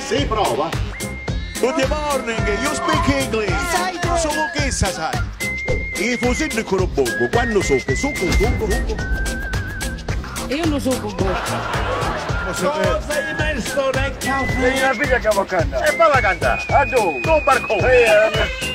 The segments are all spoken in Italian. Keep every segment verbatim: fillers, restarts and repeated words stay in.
Sì, prova. Good morning, you speak English. Sai tu? Solo che sa sai. I fusilli con un poco, quando so che so con un Io non so con voi. Cosa sei messo nel caffè? Sei una figlia che vuoi cantare? E va a cantare. A tu! Tu barcone. Eh,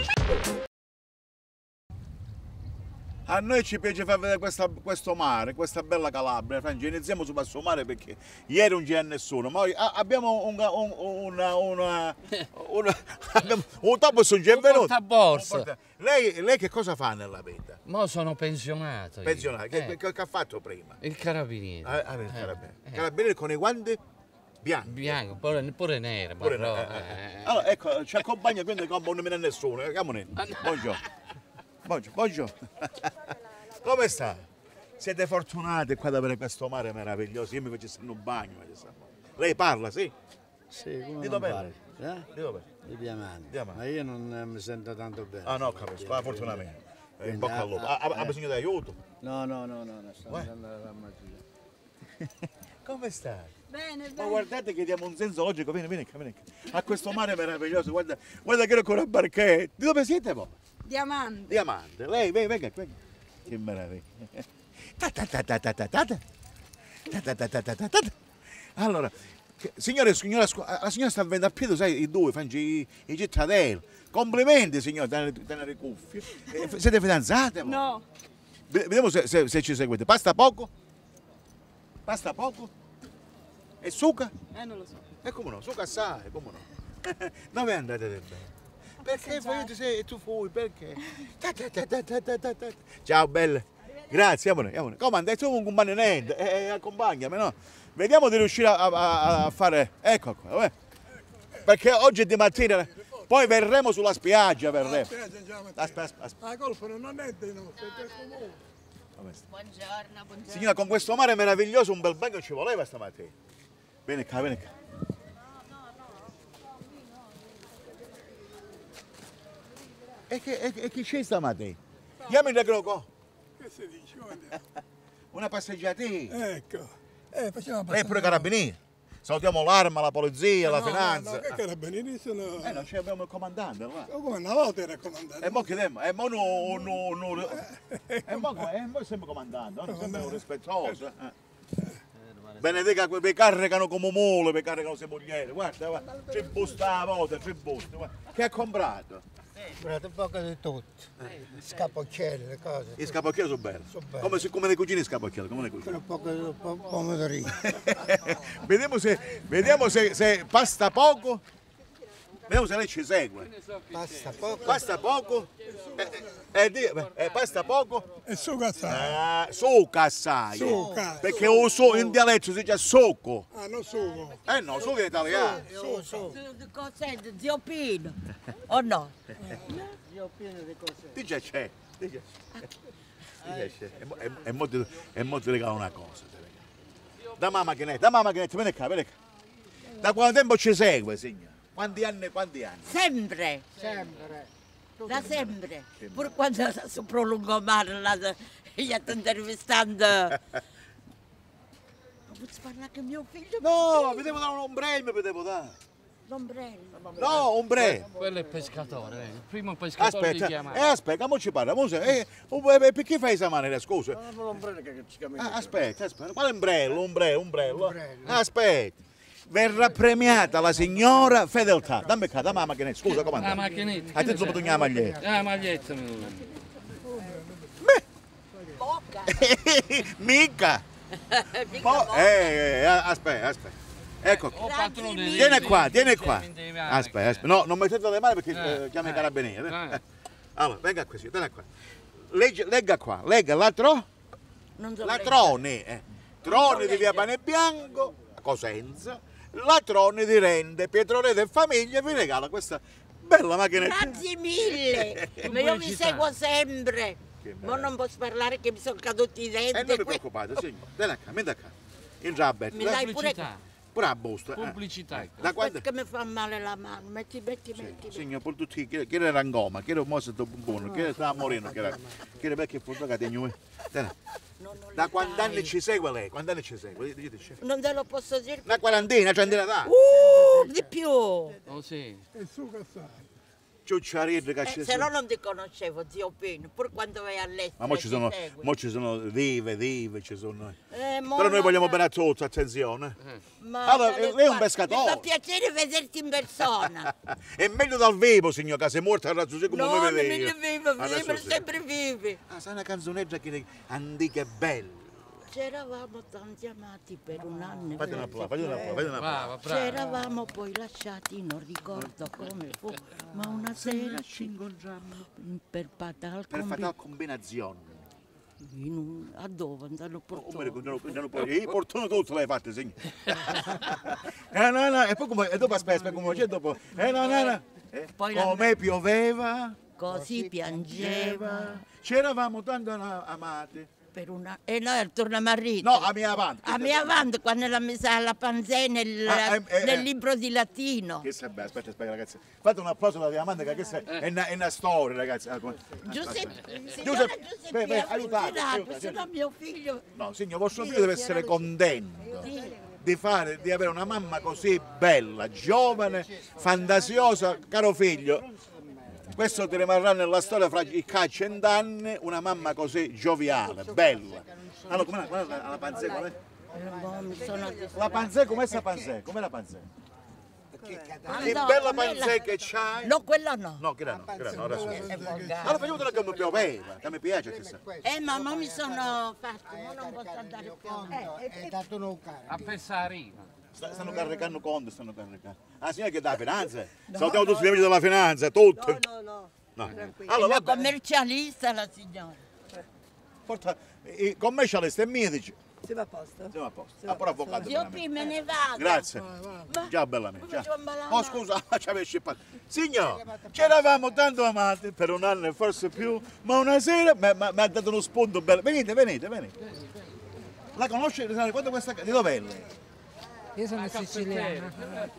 A noi ci piace far vedere questa, questo mare, questa bella Calabria. Franci, iniziamo su questo mare perché ieri non c'è nessuno, ma oggi ah, abbiamo un, un, una, una, una, abbiamo, un topo non c'è venuto. Portaborsa. Lei, lei che cosa fa nella vita? Ma sono pensionato. io. Pensionato, che, Eh, che, che ha fatto prima? Il carabiniere. Ah, ah, il carabiniere. eh. Carabiniere con i guanti bianchi. Bianco, pure, pure nero, Pure- però, eh, eh. eh. Allora, ecco, ci accompagna, quindi non nomina nessuno. eh, Come Buongiorno. Buongiorno. Buongiorno. Come sta? Siete fortunati qua ad avere questo mare meraviglioso. Io mi faccio un bagno. mi faccio- Lei parla, sì? Sì, come Di non dove? fare? Eh? Di dove? Di Diamanti. Diamanti. Ma io non eh, mi sento tanto bene. Ah no, capisco, ah, fortunatamente. Eh, in Quindi, bocca al lupo. ah, Ha, ha- ha eh. bisogno di aiuto? No, no, no, no, no, sto Uè. andando alla farmacia. Come stai? Bene, Ma bene. guardate che diamo un senso logico, vieni, vieni, qua, vieni qua. A questo mare meraviglioso, guarda, guarda che ero con la barchetta. Di dove siete voi? Diamante. Diamante, lei, venga, venga, venga. Che meraviglia. Ta ta ta ta ta ta ta ta. Ta ta ta ta ta ta ta. Allora, che- signore, signora, scu- la signora sta avendo a piedi, sai, i due, fanno i, i cittadini. Complimenti, signore, tenere, tenere cuffie. Eh, f- siete fidanzate? voi? No. Ve- Vediamo se, se- se ci seguite. Pasta poco? Pasta poco? E suca? Eh, non lo so. E come no? Suca assai, come no? Dove andate del bene? Perché poi tu sei tu fui, perché? Ta ta ta ta ta ta ta ta. Ciao belle. Grazie, amore, amore. Come andai tu un compagno niente? Eh, eh, accompagnami, no? Vediamo di riuscire a, a- a fare. Ecco qua, vabbè. Perché oggi è di mattina, poi verremo sulla spiaggia, verremo. Aspetta, aspetta, aspetta. La colpa non è di nostro, è del comune. Buongiorno, buongiorno. Signora, con questo mare meraviglioso un bel bagno ci voleva stamattina. Vieni qua, vieni qua. E che, e, e chi c'è stamattina? Chiami il qua. Che si dice? Guarda. Una passeggiatina. Ecco. Eh, facciamo Lei è passare. pure carabinieri. Salutiamo l'arma, la polizia, la No, finanza. No, no, che carabinieri sono... Eh, non ci abbiamo il comandante, là. Oh, come una volta era comandante. E mo che demo? E mo no, no, no. E mo come? E mo sempre comandante, no? Sempre un rispettoso. eh. Benedica quei che caricano come mule, che caricano se mogliere. Guarda, guarda. C'è busta la volta, c'è busta. guarda. Che ha comprato? Comprate un po' di tutto, scapocchielli, le cose, I scapocchiali sono belli. Sono belli. Come, si- come le cucine i scapocchiali, come le con cucine. un po' di po- pomodorini. vediamo se, vediamo se, se pasta poco. Vediamo se lei ci segue. Basta poco. Pasta poco? Eh, eh, eh, di- eh, pasta poco? E su cazzare. Eh, succa assai. Succa. Perché o so, in dialetto si dice succo. Ah, non sugo. Eh no, succo è italiano. Su, su. Cos'è? Zio Pino? O no? Io ho pieno di cose. Dice c'è. Dice c'è. Dice c'è. E mo- e- E mo ti- e mo ti regalo una cosa. ti regalo. Da mamma che ne, da mamma che ne, vieni qua, vieni qua. Da quanto tempo ci segue, signor? Quanti anni, quanti anni? Sempre, Sempre. da sempre. Pure quando si prolungomare là, io sto intervistando. Non posso parlare con mio figlio? No, vi devo dare un ombrello, vi devo dare. L'ombrello. No, ombrello. Quello è il pescatore, eh. il primo pescatore Aspetta, di eh, Diamante. aspetta, mo ci parla, mo se- eh, oh, eh, perché fai questa maniera, scusa? Non è l'ombrello che ci chiamiamo. Ah, aspetta, aspetta, quale ombrello, ombrello, ombrello? Ombrello. Aspetta, verrà premiata la signora fedeltà. Dammi qua, da mamma che ne, scusa, come La andate? macchinetta. A te tu bisogna la maglietta. Ah, la maglietta. mi- Bocca. Mica! Mica Mo- bocca. eh, eh, aspetta, aspetta. Ecco qua. Oh, padrone di- Tieni qua, di- tieni di- qua. di- di- Aspetta, aspetta. No, non mettete le mani perché Eh, eh, chiama i eh, carabinieri. eh. eh. Allora, venga qui, sì, tieni qua. Legge- legga qua, legga la tro, Non so la leggere. trone, eh. Trone di via Pane Bianco, Cosenza, la trone di Rende, Pietroredo e famiglia vi regala questa bella macchinetta. Grazie mille. Ma io vi seguo sempre. Che Ma non posso parlare che mi sono caduti i E denti. non vi que- preoccupate, signor. Tieni qua, metti qua. In rabbet. Mi dai pure... Pubblicità. Pure a busta. eh. Pubblicità. Da quando? Aspetta che mi fa male la mano. Metti, metti, metti. Signor, per tutti, chi chi era rangoma, chi era mosso da buono, chi era stava morendo, chi era, chi era perché fu che tegno. Non, non Da le quanti dai. anni ci segue lei? Quanti anni ci segue? Diteci. Non te lo posso dire. Una quarantina, trentina da. Uh, di più. Oh sì. E su che sai? Ciucciarelli che Eh, c'è. se no non ti conoscevo, zio Pino, pur quando vai all'estero. Ma mo ci ti sono, segui. mo ci sono vive, vive, ci sono. Eh, mo Però noi non- vogliamo bene a tutti, attenzione. Ma Allora, tale lei è un qua- pescatore. Mi fa piacere vederti in persona. È meglio dal vivo, signor, che sei morto a razzo come No, mi non vede li io. vivo, Adesso sempre, sì. sempre vivi. Ah, sai una canzonetta che antica e bella. C'eravamo tanti amati per un anno. e Fate un forse applauso, fate un applauso, fate un applauso. Brava, brava. C'eravamo poi lasciati, non ricordo come fu, ma una sera ci incontrammo per Patal per fare la con combinazione. in un, a dove andano Oh, portati. mi ricordo, non può dire, i portoni tutti l'hai fatte, signor. Eh no, no, e poi come, e dopo aspetta, aspetta, come c'è dopo, eh no, no, no. Eh, Poi la- come pioveva, Così piangeva c'eravamo tanto na- amati. per una... E noi torniamo a ridere. No, a mia avanti. A mia avanti quando l'ha messa alla panzè nel, Ah, eh, eh, nel eh. libro di latino. Che sei bello, aspetta, aspetta ragazzi. Fate un applauso alla diamante che questa è una, è una storia, ragazzi. Ah, come- Giuseppe, Giuseppe, signora beh, Giuseppe, beh, aiutate, aiutate, aiutate. se no mio figlio... No, signor, vostro figlio deve essere contento di, fare, di avere una mamma così bella, giovane, fantasiosa, caro figlio. Questo ti rimarrà nella storia fra i cent'anni, una mamma così gioviale, bella. Allora, com'è la, la, la panzè? Qual è? Eh, boh, mi sono La panzè, com'è sta panzè? Com'è la panzè? Ah, Che no, bella quella- panzè che c'hai! No, quello no. No, che no, che no, adesso. È volgare. Allora facciamo che mi pioveva, che mi piace chissà. Eh, mamma, mi sono fatto, ma non posso andare più. Conto, è dato un caro. A Pessarina. Sta- Stanno caricando conto, stanno caricando. Ah, signora che dà finanza? Salutiamo tutti gli amici della finanza, tutti. No, no, No. È Allora, una vabbè, commercialista la signora. porta, i commercialisti e medici. siamo a posto. Siamo a posto. Ah, pure avvocato. Zio veramente. P, me ne vado. Grazie. Va. Ciao bella mia. Mi ciao. faccio ammalare. Oh scusa, ci avevi scippato. Signor, ci eravamo tanto amati per un anno e forse più, ma una sera mi mi ha dato uno spunto bello. Venite, venite, venite. La conosce? Quando questa di dov'è lei? Io sono siciliana.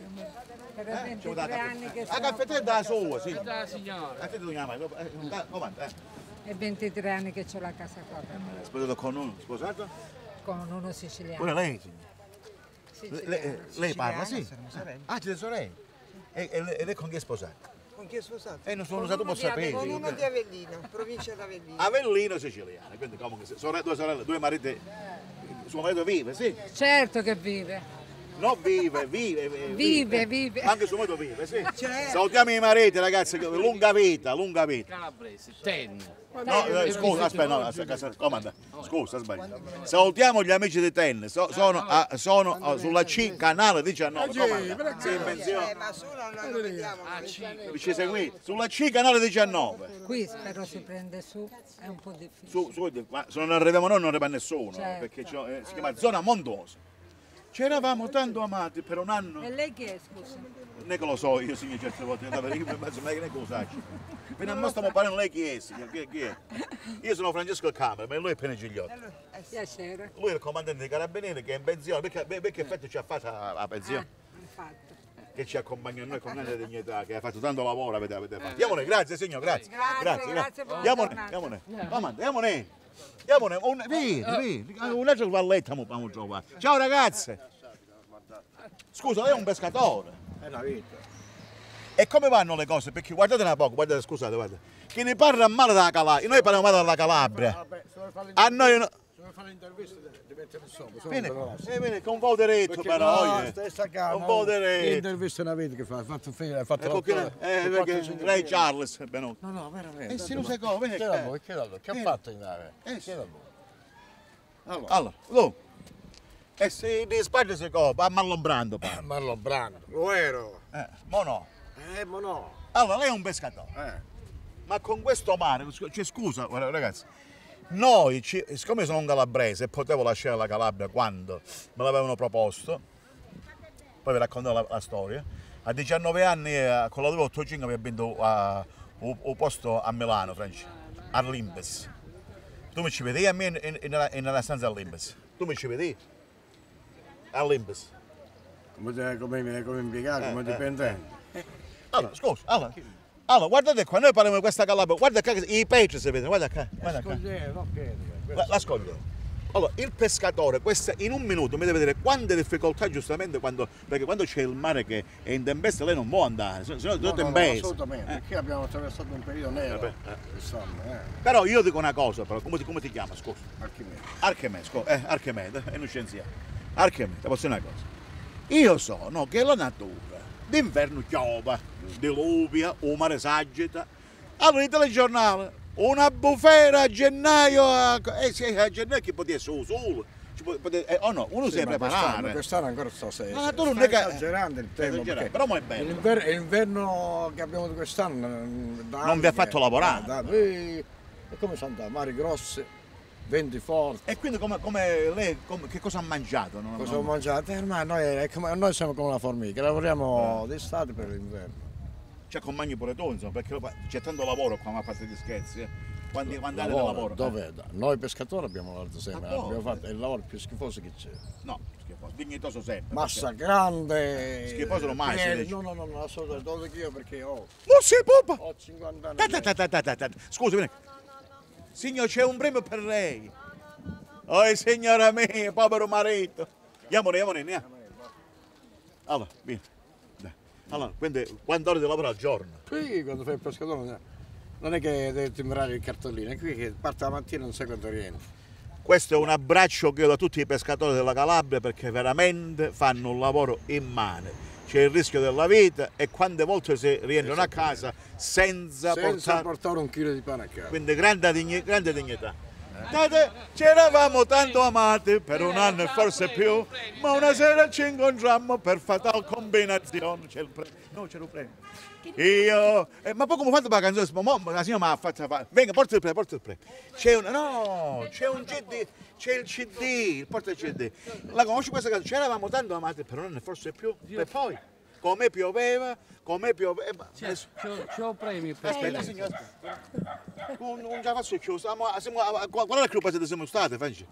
Era Eh? ventitré anni che La sono, caffettiera da sua, sì. Da signora. A te tu chiami? Eh, come? Eh. è ventitré anni che ho la casa qua per me, Sposato con uno? Sposato? con uno siciliano. Pure lei, signor. Siciliano. Lei, eh, lei parla, sì? sono sorelle. Ah, siete sorelle? E, e, lei- e lei con chi è sposato? Con chi è sposato? E non sono usato, posso sapere. Con uno di Avellino, provincia di Avellino. Avellino siciliano, quindi comunque se- sorelle- due sorelle, due mariti. Suo marito vive, sì? Certo che vive. Non vive, vive, vive. Vive, vive. Anche suo marito vive, sì. Salutiamo i mariti, ragazzi, che- lunga vita, lunga vita. Calabrese. Ten. No, eh, scusa, aspetta, no, aspetta, aspetta, comanda. Scusa, sbaglio. Salutiamo gli amici di tennis, so- sono, a- sono a- sulla C, canale diciannove, comanda. Sì, Eh, invenzione. ma solo non lo vediamo. Ci seguite? Sulla C, canale diciannove. Qui spero si prende su, è un po' difficile. Su, su, ma se non arriviamo noi non arriva nessuno, Certo. perché c'è- eh, si chiama zona montuosa. Ci eravamo tanto amati per un anno. E lei chi è, scusa? Non è che lo so io, signor, certe volte, io in mezzo, non è che lo so. Fino a mo stiamo parlando lei chi è, signor, chi, chi è? Io sono Francesco il Camera, ma lui è Pene Gigliotti. Piacere. Lui è il comandante dei carabinieri che è in pensione, perché, beh, che effetto ci ha fatto a, a pensione? Infatti. Che ci accompagna noi con grande dignità, che ha fatto tanto lavoro, avete, avete fatto. Diamone, grazie signor, grazie. Grazie, grazie, buona Diamone, giornata. diamone. Comanda, diamone. Diamone, un, vedi, vedi, un'altra valletta mo abbiamo trovato. Ciao ragazze. Scusa, lei è un pescatore. È la vita. E come vanno le cose? Perché guardate un po', guardate, scusate, guardate. Che ne parla male della Calabria, noi parliamo male della Calabria. Vabbè, se vuoi fare A noi no. l'intervista ti mettono sopra. sono Vieni, veloci. eh, vieni, con un po' diretto Perché però. no, eh. stessa calma. Un po' diretto. L'intervista è una vita che fa, hai fatto fine, hai fatto Eh, perché, l'otto- eh, hai perché fatto cinque- Ray Charles è venuto. No, no, veramente. Eh sì, lo sai come, vieni Chieda qua. a lui, chieda a lui. Che ha Vieni. fatto in nave? Eh, sì. Chieda a lui. Allora, Allora, tu. E se di spagna si copa, a Marlon Brando parla. Marlon Brando. Lo ero. Eh, mo no. Eh, ma no. Allora, lei è un pescatore. Eh. Ma con questo mare, cioè, scusa, guarda, ragazzi, noi, ci- siccome sono un calabrese e potevo lasciare la Calabria quando me l'avevano proposto, poi vi racconto la, la storia, a diciannove anni eh, con la due otto cinque mi ha vinto a- un un posto a Milano, Francia, all'Imbes. Tu mi ci vedi a me in, in- in- nella stanza all'Imbes? Tu mi ci vedi? All'Imbes. Come, te- come, come impiegato, come Eh, dipendente. Allora, scusa, allora, allora, guardate qua, noi parliamo di questa Calabria, guarda qua, che- i peci si vedono, guarda qua, guarda qua. Scogliere, no, piedi. La, la scogliera. Allora, il pescatore, questa, in un minuto mi deve vedere quante difficoltà giustamente quando, perché quando c'è il mare che è in tempesta lei non può andare, se no è tutto in base. Assolutamente, Eh. perché abbiamo attraversato un periodo nero Vabbè, eh. quest'anno, eh. Però io dico una cosa, però, come ti, come ti chiama, scusa? Archimede. Archimede, scusa, eh, Archimede, è uno scienziato. Archimede, ti posso dire una cosa. Io so no, che la natura d'inverno piove, diluvia, o mare s'agita. Allora il telegiornale, una bufera a gennaio, a, eh sì, a gennaio che poteva essere solo, ci può- poteva- eh, oh no, uno si Sì, deve ma quest'anno, preparare. quest'anno ancora sto se, Ma se- tu non sta è che- esagerando il tema, Esagerando, perché però mo è bello. L'inver- l'inverno che abbiamo di quest'anno mm, da Non vi ha anni fatto che- lavorare. da- da- eh, e come sono andati? Mari grossi, venti forti. E quindi come, come lei, come- che cosa ha mangiato? Non- Cosa non- ho mangiato? Eh, ormai noi, è come- noi siamo come una formica, lavoriamo d'estate per l'inverno. Cioè con magni pure tu, insomma, perché c'è tanto lavoro qua, ma a parte gli scherzi, eh. Quando, quando andate al lavoro? Dove? Noi pescatori abbiamo lavorato Ma sempre, dove? abbiamo fatto il lavoro più schifoso che c'è. No, schifoso, dignitoso sempre. Massa grande. Schifoso non mai si pieno- dice. No, no, no, no, assolutamente, lo dico io perché ho, Oh sì, pupa! ho cinquanta anni. Ta ta ta ta ta ta ta. Scusi, vieni. Signor, c'è un premio per lei. Oh, signora mia, povero marito. Andiamone, andiamone, andiamo. Allora, vieni. Dai. Allora, quindi quante ore di lavoro al giorno? Qui quando fai il pescatore non è che devi timbrare il cartellino, è qui che parte la mattina e non sai quanto rientri. Questo è un abbraccio che io do a tutti i pescatori della Calabria perché veramente fanno un lavoro immane. C'è il rischio della vita e quante volte si rientrano a casa senza, Senza portare... portare un chilo di pane a casa. Quindi grande, digni- grande dignità. Date, ci eravamo tanto amati per un anno e forse più, ma una sera ci incontrammo per fatal combinazione. C'è il premio. No, c'era un premio. Io. eh, ma poi come fate per la canzone? Ma mo- la signora mi ha fatto fare. Venga, porta il premio, porta il premio. C'è un. No, c'è un C D, c'è il C D, porta il C D. La conosci questa canzone? Ci eravamo tanto amati per un anno e forse più. E poi, come pioveva, come pioveva. adesso- C'ho un premio per Aspetta, signor, aspetta. Non, non già faccio chiuso. Siamo, siamo, a- qual qual è il club dove siamo stati, Franci?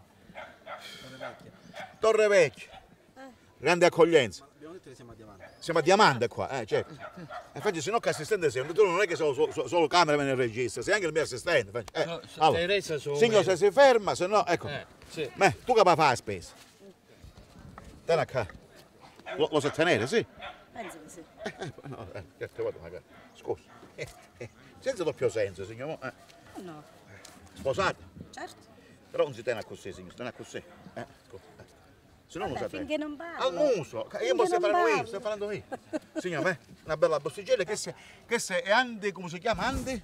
Torre Vecchia. Grande accoglienza. Abbiamo detto che siamo a Diamante. Siamo a Diamante qua, eh, certo. E Franci, se no che assistente sei, tu non è che solo, solo, solo cameraman e regista, sei anche il mio assistente. Franci. Eh, So- so- allora, Teresa sono signor, me. se si ferma, se no, ecco. Eh, sì. Beh, tu che vai a fare la spesa? Tieni qua. Lo, lo sai tenere, sì? Penso di sì. Eh, no, eh, che te vado magari. Scusa. Eh, eh, senza doppio senso, signor. Eh. No, Sposata? certo. Però non si tiene così, signor, si tiene così. Eh, scusa. eh. Se no non Vabbè, si tiene. finché non parlo. Al muso. Io Finché posso non parlando io, parlo. sto parlando io. Signor, eh, una bella bottiglia, che se, che se è Andi, come si chiama? Andi?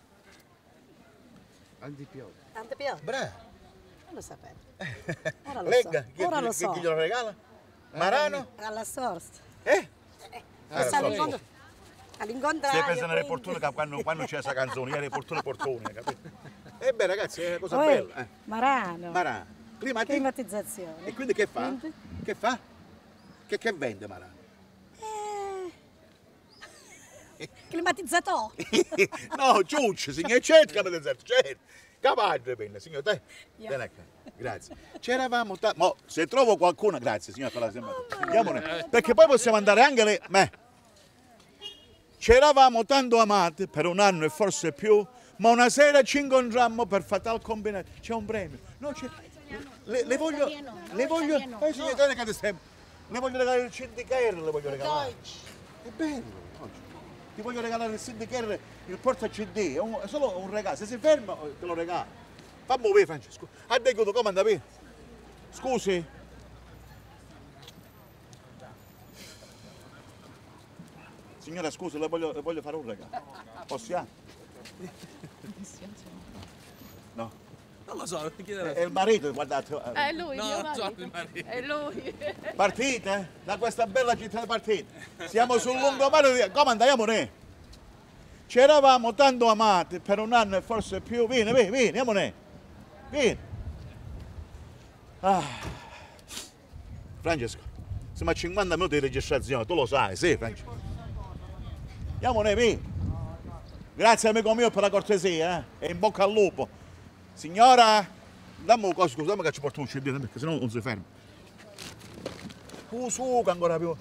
Andi Piove. Tante piove. Bravo. Non lo sapevo. Ora lo Legga, so. chi, Ora chi- lo chi- so. chi glielo regala? Marano? Alla sorte. Eh? Sta so. all'incontro- All'incontrario. Stai pensando alle quindi. portune che quando, quando c'è questa canzone, io alle portune portune, capito? E beh ragazzi, è una cosa Poi, bella. Eh. Marano. Marano. Climati- Climatizzazione. E quindi che fa? Quindi? Che fa? Che, che vende Marano? Eh, Climatizzatore. No, ciuccio, signor, certo che avete detto, certo. Capace, bene, signor, te. Yeah. Vieni qua, grazie. C'eravamo tanti, mo, se trovo qualcuno, grazie signor per la sembrata. Andiamone, perché poi possiamo andare anche lì, me. C'eravamo tanto amati per un anno e forse più, ma una sera ci incontrammo per fatal combinato. C'è un premio. No, c'è, le, le voglio, le voglio, eh signor, te ne stai- le voglio regalare il C D K R, le voglio regalare. È bello. Ti voglio regalare il C D K R, il porta C D, è, un- è solo un regalo, se si ferma te lo regalo. Fammi vedere Francesco. Ha detto come andavi? Scusi? Signora scusi, le voglio, le voglio fare un regalo. Possiamo? No. Non lo so, chiedere. È il marito, guardate. È lui, No, mio non so marito. il marito. È lui. Partite da questa bella città partite. Siamo sul lungomare di... Come andiamo ne? C'eravamo tanto amati per un anno e forse più. Vieni, vieni, vieni, andiamo ne. Vieni. Ah. Francesco, siamo a cinquanta minuti di registrazione, tu lo sai, sì Francesco. Andiamo ne, vieni. Grazie amico mio per la cortesia, eh? E in bocca al lupo. Signora, dammi un coso, scusa, dammi che ci porto un C D, perché sennò non si ferma. Su, su, che ancora più.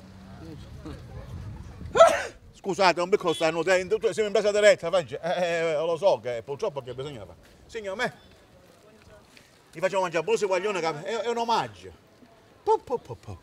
Scusate, un piccolo stanno, siamo in presa diretta, Francia. Eh, eh, lo so che purtroppo che bisogna fare. Signor me, Gli facciamo mangiare bolse guaglione, che è, è un omaggio. Po, po, po, po.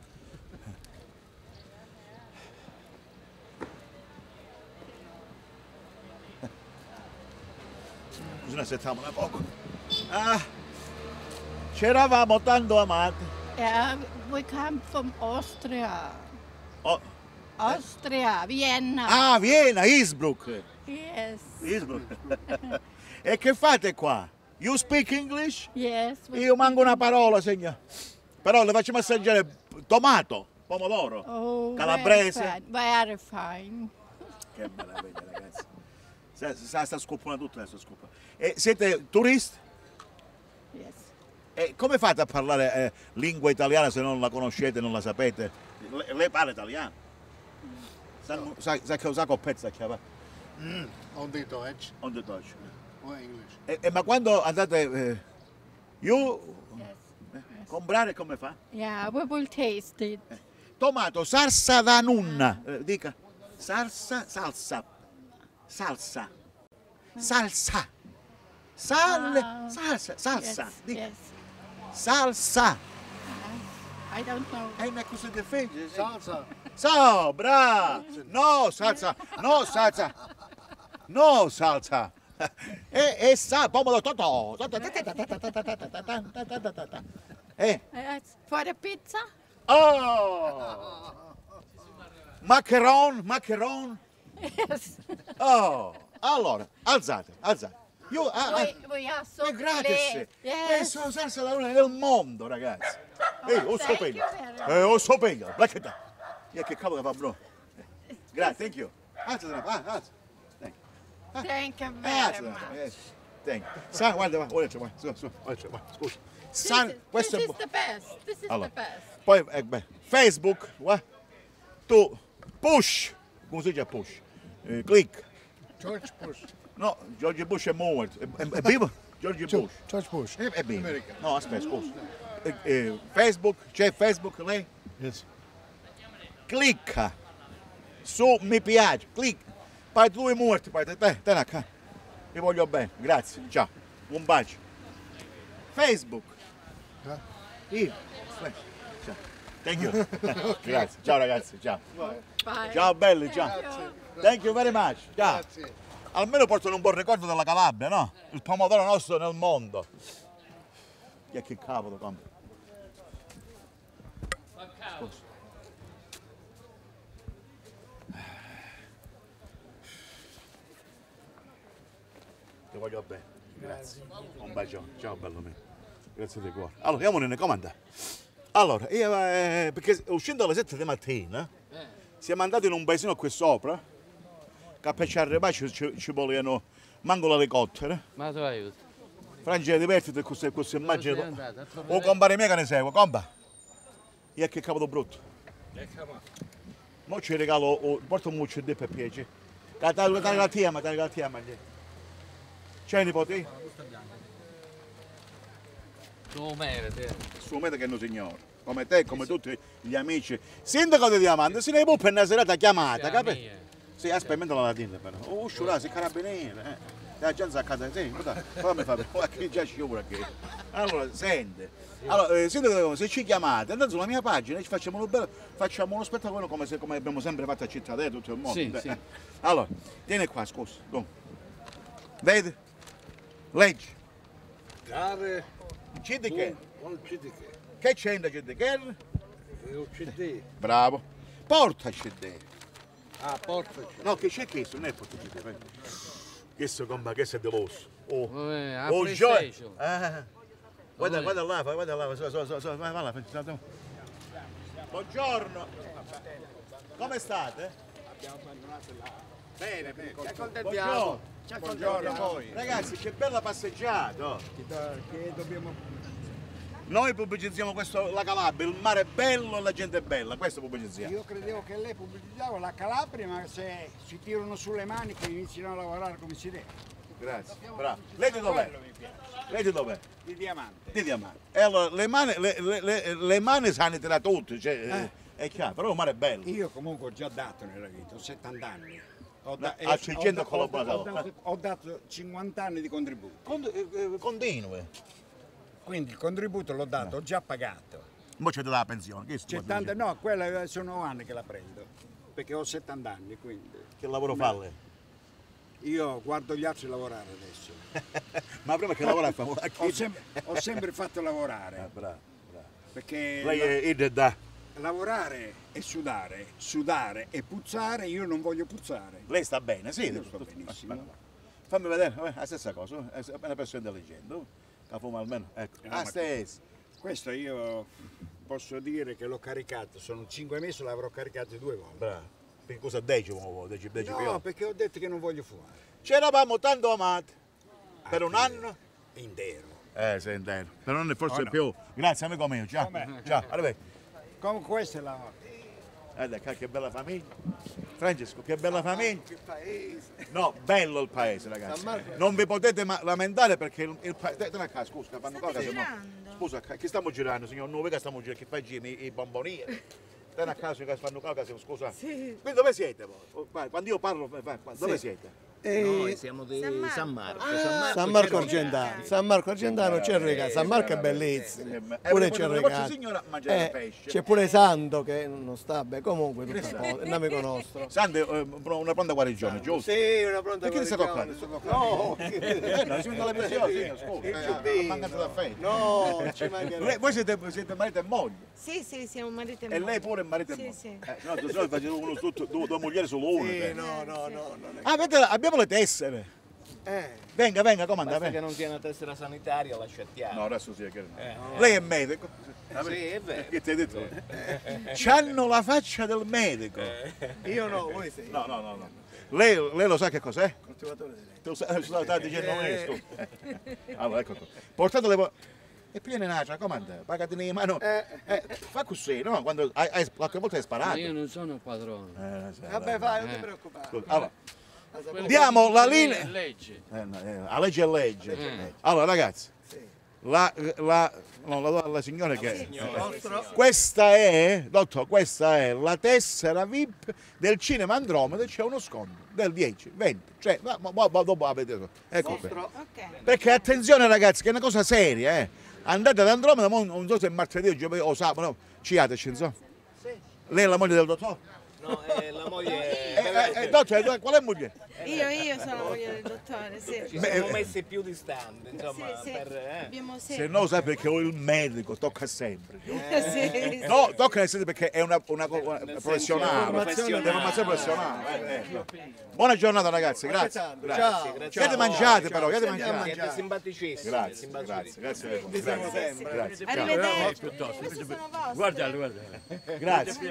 Bisogna settiamo un poco. Ah, c'eravamo tanto amati. Yeah, we come from Austria. Oh. Austria, Vienna. Ah, Vienna, Innsbruck. Yes. Innsbruck. E che fate qua? You speak English? Yes. we- Io manco una parola, signor. Però le facciamo assaggiare tomato, pomodoro, Oh, calabrese. Very fine. Very fine. Che meraviglia, ragazzi. Sta, sta, sta scoppando tutto adesso, scoppa. E siete turisti? Yes. E come fate a parlare eh, lingua italiana se non la conoscete, non la sapete? Le- Lei parla italiano? Sa, sa, sa che usa coppezza chiava? On the Deutsch On the Deutsch. or English. E, e ma quando andate eh, you Yes. eh, comprare come fa? Yeah, we will taste it. Tomato, salsa da nunna. Eh, dica. Salsa, salsa. Salsa. Salsa. Sal, Ah, salsa, salsa. Yes. Dica. Yes. Salsa. I don't know. È una cosa difficile. Salsa. So, bravo. No, salsa. No, salsa. No, salsa. E, e sa, pomodoro, totò. Eh. Yes. For the pizza? Oh! Macaron, macaron. Yes. Oh! Allora, alzate, alzate. Io, ah, ah, we, we are so è gratis. Yes. Questo salsa da luna nel mondo, ragazzi. Ehi, ho thank scoperto. you very much. Eh, ho scoperto. Guarda che che cavolo fa, bro. Grazie, thank you. Alzate, ah, alzate. Thank you Eh, very alzate. much. Eh, thank you. Sa, guarda, guarda, guarda, guarda, su, su, guarda, guarda, scusa. This, San, is, questo this è is bu- the best. This is Allora. the best. Poi, eh, beh, Facebook, guarda. Tu, push, come si dice push? Eh, click. George Bush. No, George Bush è morto. È, è, è vivo? George Bush. George Bush. È, è vivo. America. No, aspetta, scusa. Eh, eh, Facebook, c'è Facebook lei? Yes. Clicca su mi piace, clicca. Poi lui è morto, poi te, te, te, te, vi voglio bene, grazie, ciao, un bacio. Facebook. Io. Aspetta, ciao. Thank you. Grazie, ciao ragazzi, ciao. Bye. Ciao belli, ciao. Thank you very much, ciao. Grazie. Almeno portano un buon ricordo della Calabria, no? Il pomodoro nostro nel mondo. Che che cavolo, compra. Scusa. Ti voglio bene, grazie. Un bacio, ciao bello mio. Grazie di cuore. Allora, andiamo nelle comanda. Allora, io, eh, perché uscendo alle sette di mattina, siamo andati in un paesino qui sopra, che per ci arrivare ci, ci, ci volevano manco l'elicottero. Ma tu aiuto. Francia, divertiti con queste, queste Dove sei immagini. andato? A O Torre- compare mia che ne segue, compa. Io che cavolo brutto. Mo ci regalo, oh, porta un muccio di per piacere. Dai, dai, dai la tia, ma dai la tia, ma c'hai nipoti? Tu meriti. Assumete che è un signore. Come te, come tutti gli amici. Sindaco di Diamante, se ne può per una serata chiamata, capi? Sì, aspetta, mentre la latina però. Oh, uscirà, sei carabiniere, eh. La gente a casa, sì, guarda, come fa? Che già sciopera che. Allora, sente. Allora, eh, sindaco, se ci chiamate, andate sulla mia pagina e ci facciamo uno, bello, facciamo uno spettacolo come, se, come abbiamo sempre fatto a Cittadella, tutto il mondo. Sì, Beh, sì. eh. Allora, tieni qua, scusa. Go. Vedi? Leggi. Dare C D che? un C D che? Che c'entra C D che? È un C D. Bravo. Porta C D. Ah, portaci. No, che c'è questo? Non è porta C D. Questo, compa, questo è deloso. Oh. Eh, a Oh, gioia. PlayStation. Ah. Guarda, Dov'è? guarda là, guarda là, so, so, so, so, vai, vai là, fai- buongiorno. Come state? Bene, bene. Ci Buongiorno. Ci accontentiamo voi. Ragazzi, che bella passeggiata. oh. Che dobbiamo... Noi pubblicizziamo questo, la Calabria, il mare è bello e la gente è bella, questo pubblicizziamo. Io credevo che lei pubblicizzava la Calabria, ma se si tirano sulle mani che iniziano a lavorare come si deve. Grazie, bravo. Lei di dov'è? Quello mi piace. Lei di dov'è? Di diamante. Di Diamante. E allora, le mani, le, le, le, le mani sanno da tutti, cioè, eh, è chiaro, però il mare è bello. Io comunque ho già dato nella vita, ho settanta anni. Ho, No, e- a seicento ho da- collaboratori. ho dato- ho dato cinquanta anni di contributo. Con, eh, eh, continue. Quindi il contributo l'ho dato, ho già pagato. Mo c'è della pensione. Che sto settanta, no, quella sono anni che la prendo, perché ho settanta anni, quindi. Che lavoro fa lei? Io guardo gli altri lavorare adesso. Ma prima che lavora fa ho, sem- ho sempre fatto lavorare. Ah, bravo, bravo. Perché Lei la- è il da. lavorare e sudare, sudare e puzzare, io non voglio puzzare. Lei sta bene, sì. Io sto benissimo. Fammi vedere, vabbè, la stessa cosa, è una persona intelligente. La fuma almeno, ecco. No, Ah, ma- stessa. Questo io posso dire che l'ho caricato, sono cinque mesi, l'avrò caricato due volte. Bravo. Per cosa decimo, decimo, decimo No, perché ho detto che non voglio fumare. C'eravamo tanto amati. Per un anno? Intero. Eh, sei intero. Per un anno forse Oh, no. più. Grazie amico mio, ciao. Com'è? Ciao, arrivederci. Come questa è la... Guarda, che bella famiglia. Francesco, che bella famiglia. No, bello il paese, ragazzi. Non vi potete ma- lamentare perché il, il paese. Dai, dai, scusa, che fanno cosa? se no- Scusa, che stiamo girando, signor? Noi che stiamo girando, che fai i, i bombonieri. Dai a caso che fanno cosa, scusa. Sì. Quindi dove siete voi? Vai, quando io parlo, vai, vai, dove Sì. siete? Noi siamo di San Marco. Ah, San Marco Argentano, San Marco Argentano c'è il regalo, San Marco è bellissimo, Eh, pure eh, c'è il la vostra regalo. signora mangiare Eh, pesce. c'è pure Santo che non sta bene, comunque tutto a posto, è un amico nostro. Sante, eh, una pronta guarigione, giusto? Sì, una pronta Perché ti sei guarigione, toccato? No, Eh, no, si vede la pensione, signor, scusa. Eh, mancato d'affetto. no, ci manca. Lei- Voi siete, siete marito e moglie? Sì, sì, siamo marito e E moglie. lei pure è marito e Sì, moglie? sì. Eh, no, se no facendo uno su due, due mogli solo uno. Sì, eh. no, no, no, no. Ah, avete- abbiamo le tessere. Eh, Venga, venga, comanda. Basta che venga. non sia una tessera sanitaria, la accettiamo. No, adesso sì, è che Eh. Lei è medico? Sì, è vero. Che ti hai detto? C'hanno la faccia del medico. io no, voi sì. No, no, no, no. Lei, lei lo sa che cos'è? Coltivatore di legno. Tu sai, stai stai dicendo questo. Allora, ecco qua. Portatele poi. E piena nacia, comanda? Pagati in mano. Eh, Eh, fa così, no? Quando hai, hai, qualche volta hai sparato. Ma io non sono padrone. Eh, sai, Vabbè, vai, non ti preoccupare. Scusa, allora, Quello diamo che la dice linea. è legge. eh, no, eh, la legge è legge. Eh. Allora, ragazzi, Sì. la, la, no, la do alla signora che. Nostro. Questa è, dottor, questa è la tessera V I P del cinema Andromeda, c'è uno sconto del dieci, venti, cioè, ma, ma, ma dopo avete. Ecco qui. Nostro. Ok. Perché attenzione ragazzi, che è una cosa seria, eh. Andate ad Andromeda, mo non so se è martedì o giovedì o sabato, no, ciateci, insomma. Lei è la moglie del dottore? No, eh, la moglie... Eh, eh, eh, dottore, qual è moglie? Io, io sono la moglie del dottore, sì. Ci Beh, siamo eh, messi più distanti, insomma, Sì, sì. per... eh. Abbiamo sì. Se no sai perché ho il medico, tocca sempre. Sì, sì. No, tocca nel senso perché è una, una, una Nel professionale, senso, una formazione professionale. eh, eh. Buona giornata ragazzi, grazie. Ciao, grazie. ciao. grazie. Siete mangiate però, siete Andiamo a mangiate. Siete simpaticissimi. Grazie, simpaticissimi. grazie, grazie. Vi siamo grazie. sempre. Grazie. ciao. Arrivederci. piuttosto. Questi sono vostri. Guardalo, guardalo. Grazie.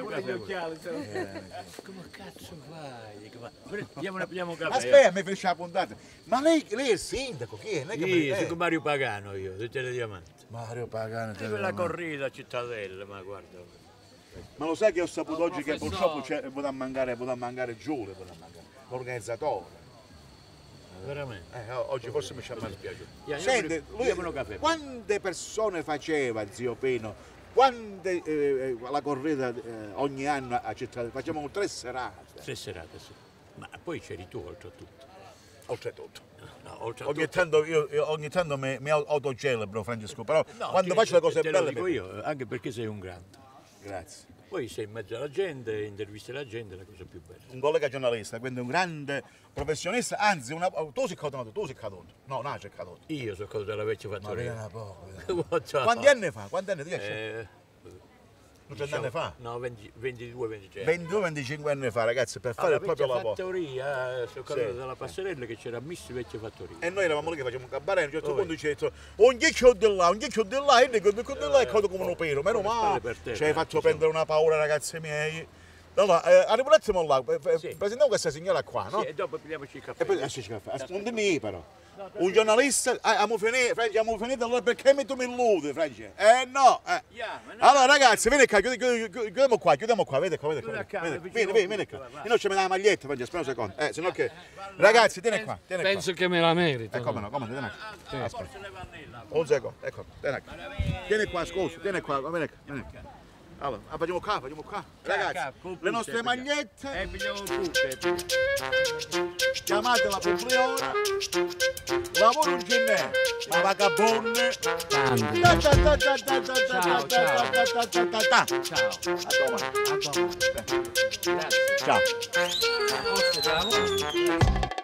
Come cazzo fai? Come- Andiamo, andiamo un caffè. Aspetta, mi finisce la puntata. Ma lei, lei è il sindaco, chi è? Lei che Io, eh. sono Mario Pagano io, di Telediamante. Mario Pagano. E quella corrida a Cittadella, ma guarda. Ma lo sai che ho saputo Oh, oggi che professore. purtroppo c'è, potrà mancare, potrà mancare Giulio, potrà mancare, l'organizzatore. Veramente. Eh, oggi forse mi chiama. Mi dispiace. Andiamo Senti, pure- lui, andiamo un caffè. quante persone faceva zio Pino? Quante, eh, eh, la corrida eh, ogni anno a Cittadella? Facevamo tre serate, Tre serate, sì. Ma poi c'eri tu oltretutto. oltretutto. No, oltretutto. Ogni tanto, io, io ogni tanto mi, mi autocelebro, Francesco, però No, quando ti- faccio le cose te lo belle... dico mi- io, anche perché sei un grande. Grazie. Poi sei in mezzo alla gente, intervisti la gente, è la cosa più bella. Un collega giornalista, quindi un grande professionista, anzi, una, tu sei caduto, tu sei caduto. No, no, c'è caduto. Io sono caduto dalla vecchia Ma fattoria. viene poco. Quanti Quanti anni fa? Quanti anni? Riesci? Eh, Non c'è anni fa? No, venti, ventidue ventitré. ventidue venticinque anni fa, ragazzi, per fare Alla il proprio vecchia lavoro. fattoria, eh, sono caduto Sì. dalla passerella che c'era Miss Vecchia Fattoria. E noi eravamo lì che facevamo un cabaret, a un certo Oh, punto ci ha detto un ghiaccio di là, un ghiaccio di là, e dico, dico di là, è caduto come un pelo, meno con le spalle male, per terra, ci hai fatto ci prendere una paura, ragazzi miei. Allora, eh, arrivo un attimo là, eh, eh, Sì. presentiamo questa signora qua, no? Sì, e dopo prendiamoci il caffè. E poi lasciaci il caffè, aspettami lì però. Un giornalista, ah, abbiamo finito, Franci, abbiamo finito, allora perché mi tu mi illudi, Franci? Eh no, eh. Yeah, ma no. Allora ragazzi, vieni qua, chiudi- chiudi- chiudi- chiudiamo qua, chiudiamo qua, vedi qua, vedi qua. Chiudi a Vedi, casa, vedi, vicino vieni, vieni, vieni al qua. punto, Io non c'è la maglietta, Franci, aspetta un secondo. Eh, sennò che... Ragazzi, tieni qua, tieni qua. Penso che me la merito. Eh, come no, come no, tieni qua. Aspetta. Un secondo, ecco, tieni qua. Tieni qua, scusa, tieni qua, vieni qua, vieni qua. Allora, ah, facciamo qua, facciamo qua. Qua, Ragazzi, qua, con le tutte, nostre pigliamo. magliette, Eh, pigliamo tutte. chiamate la Publiona, lavoro in gennè, ma vagabonde. Ta ta ta ta ta ta ta ta Ciao, ta ta ta ta ta ta. Ciao. A domani. A domani. Grazie. Ciao. Forse te la